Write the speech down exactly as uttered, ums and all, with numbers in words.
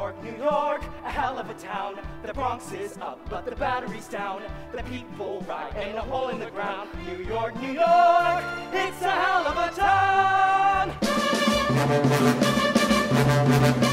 York, New York, a hell of a town. The Bronx is up, but the battery's down. The people ride in a hole in the ground. New York, New York, it's a hell of a town.